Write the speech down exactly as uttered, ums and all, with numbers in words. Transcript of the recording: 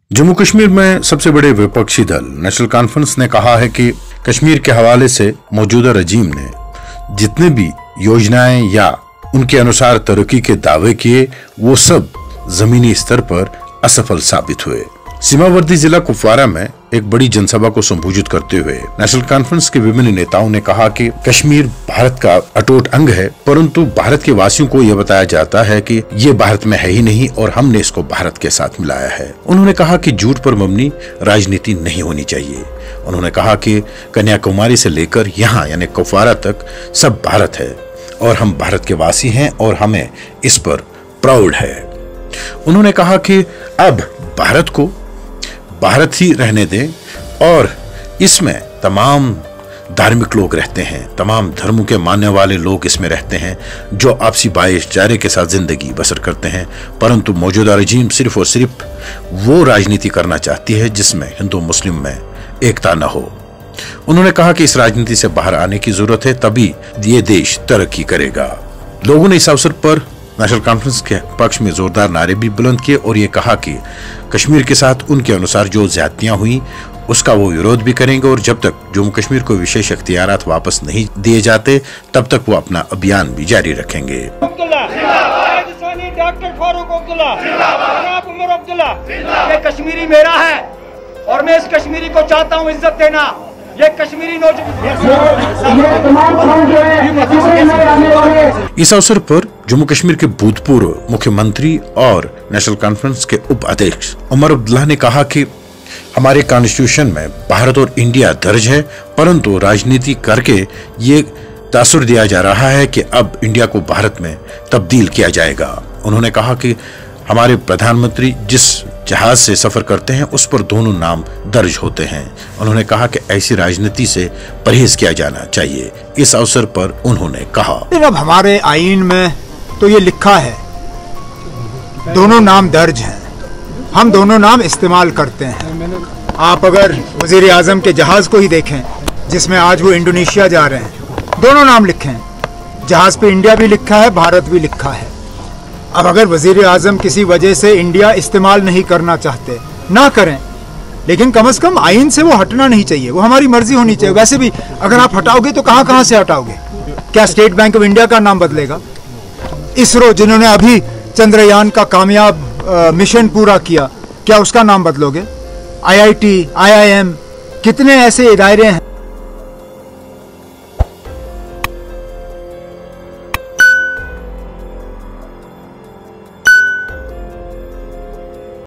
जम्मू कश्मीर में सबसे बड़े विपक्षी दल नेशनल कॉन्फ्रेंस ने कहा है कि कश्मीर के हवाले से मौजूदा रजीम ने जितने भी योजनाएं या उनके अनुसार तरक्की के दावे किए वो सब जमीनी स्तर पर असफल साबित हुए। सीमावर्ती जिला कुपवारा में एक बड़ी जनसभा को संबोधित करते हुए नेशनल कॉन्फ्रेंस के विभिन्न नेताओं ने कहा कि कश्मीर भारत का अटूट अंग है, परंतु भारत के वासियों को यह बताया जाता है कि ये भारत में है ही नहीं और हमने इसको भारत के साथ मिलाया है। उन्होंने कहा कि झूठ पर मबनी राजनीति नहीं होनी चाहिए। उन्होंने कहा कि कन्याकुमारी से लेकर यहाँ यानी कुपवारा तक सब भारत है और हम भारत के वासी हैं और हमें इस पर प्राउड है। उन्होंने कहा कि अब भारत को भारत ही रहने दें और इसमें तमाम धार्मिक लोग रहते हैं, तमाम धर्मों के मानने वाले लोग इसमें रहते हैं जो आपसी भाईचारे के साथ जिंदगी बसर करते हैं, परंतु मौजूदा रजीम सिर्फ और सिर्फ वो राजनीति करना चाहती है जिसमें हिंदू मुस्लिम में एकता न हो। उन्होंने कहा कि इस राजनीति से बाहर आने की जरूरत है, तभी ये देश तरक्की करेगा। लोगों ने इस अवसर पर नेशनल कॉन्फ्रेंस के पक्ष में जोरदार नारे भी बुलंद किए और ये कहा कि कश्मीर के साथ उनके अनुसार जो ज्यादतियां हुई उसका वो विरोध भी करेंगे और जब तक जम्मू कश्मीर को विशेष अख्तियारात वापस नहीं दिए जाते तब तक वो अपना अभियान भी जारी रखेंगे। डॉक्टर फारूक अब्दुल्ला, जनाब उमर अब्दुल्ला, ये कश्मीरी मेरा है और मैं इस कश्मीरी को चाहता हूँ इज्जत देना। ये कश्मीरी इस अवसर पर जम्मू कश्मीर के भूतपूर्व मुख्यमंत्री और नेशनल कॉन्फ्रेंस के उप अध्यक्ष उमर अब्दुल्ला ने कहा कि हमारे कॉन्स्टिट्यूशन में भारत और इंडिया दर्ज है, परंतु राजनीति करके ये तासुर दिया जा रहा है कि अब इंडिया को भारत में तब्दील किया जाएगा। उन्होंने कहा कि हमारे प्रधानमंत्री जिस जहाज से सफर करते हैं उस पर दोनों नाम दर्ज होते हैं। उन्होंने कहा कि ऐसी राजनीति से परहेज किया जाना चाहिए। इस अवसर पर उन्होंने कहा, अब हमारे आईन में तो ये लिखा है दोनों नाम दर्ज हैं, हम दोनों नाम इस्तेमाल करते हैं। आप अगर वजीर आजम के जहाज को ही देखें जिसमें आज वो इंडोनेशिया जा रहे हैं, दोनों नाम लिखे हैं, जहाज पे इंडिया भी लिखा है, भारत भी लिखा है। अब अगर वजीर आजम किसी वजह से इंडिया इस्तेमाल नहीं करना चाहते, ना करें, लेकिन कम से कम आइन से वो हटना नहीं चाहिए, वो हमारी मर्जी होनी चाहिए। वैसे भी अगर आप हटाओगे तो कहाँ कहाँ से हटाओगे? क्या स्टेट बैंक ऑफ इंडिया का नाम बदलेगा? इसरो जिन्होंने अभी चंद्रयान का कामयाब मिशन पूरा किया, क्या उसका नाम बदलोगे? आई I T, I I am, कितने ऐसे इदारे हैं